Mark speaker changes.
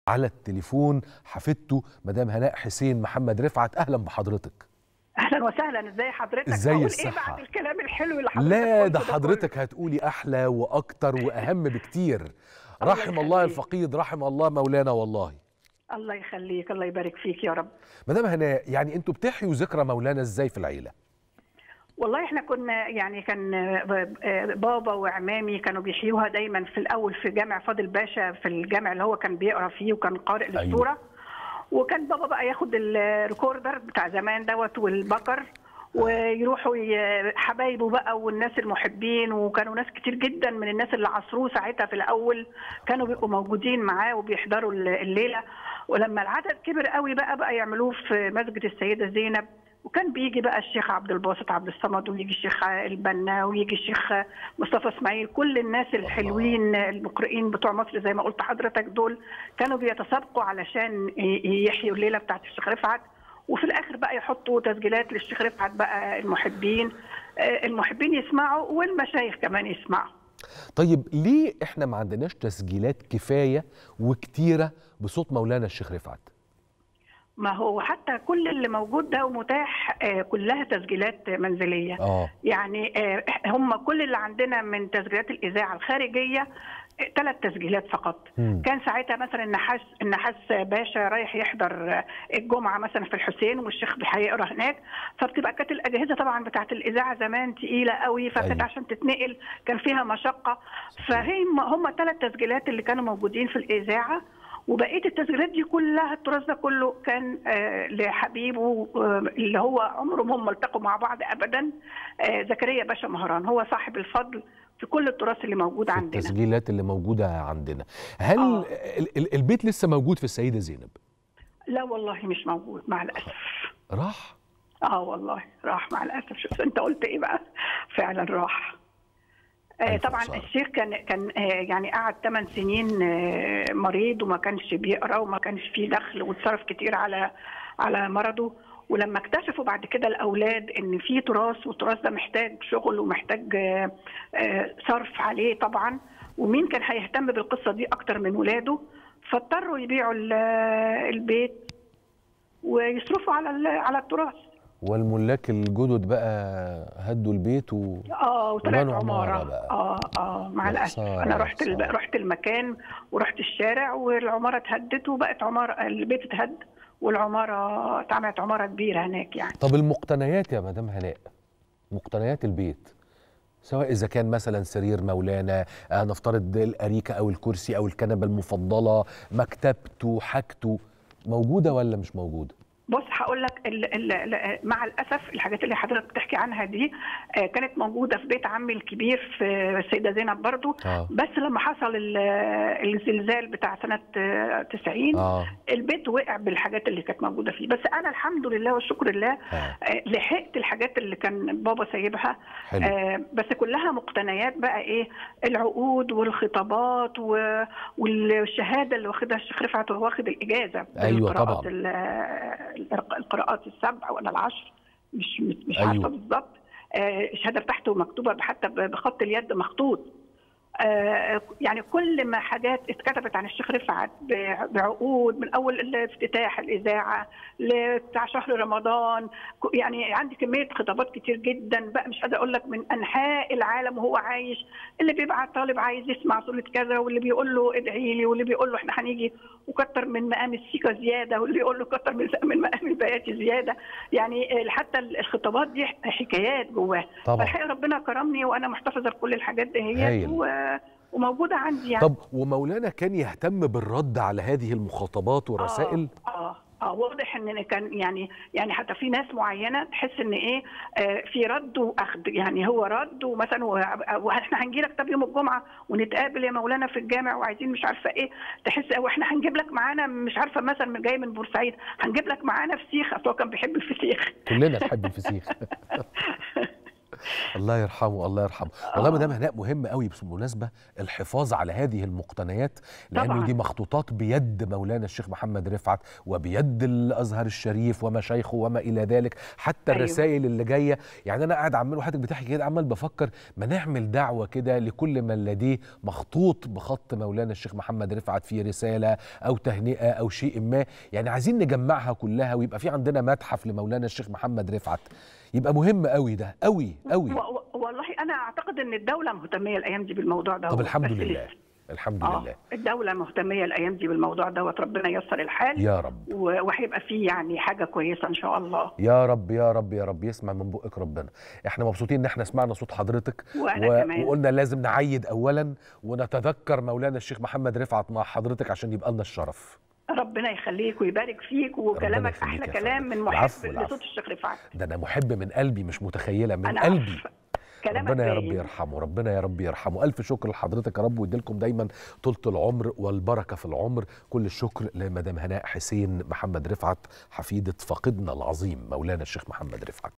Speaker 1: على التليفون حفيدته مدام هناء حسين محمد رفعت. اهلا بحضرتك.
Speaker 2: اهلا وسهلا، ازي حضرتك؟
Speaker 1: ازاي
Speaker 2: الصحه؟ ايه بعد الكلام الحلو اللي حضرتك
Speaker 1: لا
Speaker 2: قلته
Speaker 1: ده حضرتك هتقولي احلى واكتر واهم بكتير. رحم الله الفقيد، رحم الله مولانا والله.
Speaker 2: الله يخليك، الله يبارك فيك يا رب.
Speaker 1: مدام هناء، يعني انتوا بتحيوا ذكرى مولانا ازاي في العيله؟
Speaker 2: والله احنا كنا يعني كان بابا وعمامي كانوا بيحيوها دايما في الاول في جامع فاضل باشا، في الجامع اللي هو كان بيقرا فيه وكان قارئ للسوره. أيوة. وكان بابا بقى ياخد الريكوردر بتاع زمان دوت والبكر ويروحوا حبايبه بقى والناس المحبين، وكانوا ناس كتير جدا من الناس اللي عصروه ساعتها في الاول كانوا بيبقوا موجودين معاه وبيحضروا الليله. ولما العدد كبر قوي بقى يعملوه في مسجد السيده زينب، وكان بيجي بقى الشيخ عبد الباسط عبد الصمد، ويجي الشيخ البنا، ويجي الشيخ مصطفى اسماعيل، كل الناس الحلوين المقرئين بتوع مصر زي ما قلت حضرتك دول كانوا بيتسابقوا علشان يحيوا الليله بتاعت الشيخ رفعت. وفي الاخر بقى يحطوا تسجيلات للشيخ رفعت بقى المحبين يسمعوا والمشايخ كمان يسمعوا.
Speaker 1: طيب ليه احنا ما عندناش تسجيلات كفايه وكتيره بصوت مولانا الشيخ رفعت؟
Speaker 2: ما هو حتى كل اللي موجود ده ومتاح كلها تسجيلات منزليه. يعني هم كل اللي عندنا من تسجيلات الاذاعه الخارجيه 3 تسجيلات فقط. كان ساعتها مثلا النحاس باشا رايح يحضر الجمعه مثلا في الحسين والشيخ هيقرا هناك، فبتبقى كانت الاجهزه طبعا بتاعت الاذاعه زمان تقيله قوي، فكانت عشان تتنقل كان فيها مشقه. هم 3 تسجيلات اللي كانوا موجودين في الاذاعه، وبقيه التسجيلات دي كلها التراث ده كله كان لحبيبه اللي هو عمرهم هم التقوا مع بعض ابدا، زكريا باشا مهران، هو صاحب الفضل في كل التراث اللي موجود عندنا،
Speaker 1: التسجيلات اللي موجودة عندنا. هل البيت لسه موجود في السيدة زينب؟
Speaker 2: لا والله مش موجود مع الأسف.
Speaker 1: راح؟
Speaker 2: والله راح مع الأسف. شوف أنت قلت إيه بقى، فعلا راح. طبعا الشيخ كان يعني قعد 8 سنين مريض وما كانش بيقرا وما كانش فيه دخل، واتصرف كتير على مرضه. ولما اكتشفوا بعد كده الاولاد ان في تراث والتراث ده محتاج شغل ومحتاج صرف عليه طبعا، ومين كان هيهتم بالقصه دي اكتر من ولاده، فاضطروا يبيعوا البيت ويصرفوا على التراث.
Speaker 1: والملاك الجدد بقى هدوا البيت
Speaker 2: وطلعت عماره بقى. مع الاسف انا رحت المكان ورحت الشارع والعماره اتهدت وبقت عماره، البيت اتهد والعماره اتعملت عماره كبيره هناك يعني.
Speaker 1: طب المقتنيات يا مدام هناء، مقتنيات البيت سواء اذا كان مثلا سرير مولانا، نفترض الاريكه او الكرسي او الكنبه المفضله، مكتبته، حاجته، موجوده ولا مش موجوده؟
Speaker 2: بص هقول لك مع الاسف الحاجات اللي حضرتك بتحكي عنها دي كانت موجوده في بيت عمي الكبير في السيده زينب برضو. بس لما حصل الزلزال بتاع سنه 90 البيت وقع بالحاجات اللي كانت موجوده فيه. بس انا الحمد لله والشكر لله لحقت الحاجات اللي كان بابا سايبها. بس كلها مقتنيات بقى، ايه، العقود والخطابات والشهاده اللي واخدها الشيخ رفعت وهو واخد الاجازه.
Speaker 1: ايوه طبعا.
Speaker 2: القراءات ال7 ولا ال10 مش عارفه بالظبط. الشهاده بتاعته مكتوبه حتى بخط اليد مخطوط. يعني كل ما حاجات اتكتبت عن الشيخ رفعت بعقود من اول افتتاح الاذاعه بتاع شهر رمضان، يعني عندي كميه خطابات كتير جدا بقى مش قادره اقول لك، من انحاء العالم وهو عايش، اللي بيبعت طالب عايز يسمع سوره كذا، واللي بيقول له ادعي لي، واللي بيقول له احنا هنيجي وكتر من مقام السيكه زياده، واللي يقول له كتر من مقام البيات زياده. يعني حتى الخطابات دي حكايات جواها. فالحقيقه ربنا كرمني وانا محتفظه بكل الحاجات دي وموجوده عندي يعني.
Speaker 1: طب ومولانا كان يهتم بالرد على هذه المخاطبات والرسائل؟
Speaker 2: واضح ان كان يعني حتى في ناس معينه تحس ان ايه، في رد واخذ، يعني هو رد ومثلا واحنا هنجي لك طب يوم الجمعه ونتقابل يا مولانا في الجامع وعايزين مش عارفه ايه، تحس واحنا هنجيب لك معانا مش عارفه مثلا جاي من بورسعيد هنجيب لك معانا فسيخ، اصل هو كان بيحب الفسيخ.
Speaker 1: كلنا نحب الفسيخ. الله يرحمه الله يرحمه. والله مدام هناء مهم قوي بالمناسبه الحفاظ على هذه المقتنيات، لانه
Speaker 2: طبعا
Speaker 1: دي مخطوطات بيد مولانا الشيخ محمد رفعت وبيد الازهر الشريف ومشايخه وما الى ذلك، حتى
Speaker 2: ايوه
Speaker 1: الرسائل اللي جايه. يعني انا قاعد عمال وحضرتك بتحكي كده عمال بفكر ما نعمل دعوه كده لكل من لديه مخطوط بخط مولانا الشيخ محمد رفعت في رساله او تهنئه او شيء ما، يعني عايزين نجمعها كلها ويبقى في عندنا متحف لمولانا الشيخ محمد رفعت. يبقى مهم قوي ده، قوي قوي.
Speaker 2: والله انا اعتقد ان الدوله مهتميه الايام دي بالموضوع ده.
Speaker 1: طب الحمد لله الحمد لله.
Speaker 2: الدوله مهتميه الايام دي بالموضوع دوت، ربنا ييسر الحال
Speaker 1: يا رب،
Speaker 2: وهيبقى فيه يعني حاجه كويسه ان شاء الله.
Speaker 1: يا رب يا رب يا رب، يسمع من بقك ربنا. احنا مبسوطين ان احنا سمعنا صوت حضرتك وقلنا لازم نعيد اولا ونتذكر مولانا الشيخ محمد رفعت مع حضرتك عشان يبقى لنا الشرف.
Speaker 2: ربنا يخليك ويبارك فيك، وكلامك احلى كلام من محب لصوت الشيخ رفعت.
Speaker 1: ده انا محب من قلبي، مش متخيله، من قلبي. ربنا يا رب يرحمه، ربنا يا رب يرحمه. ألف شكر لحضرتك يا رب، ويديلكم دايما طولة العمر والبركة في العمر. كل الشكر لمدام هناء حسين محمد رفعت، حفيدة فاقدنا العظيم مولانا الشيخ محمد رفعت.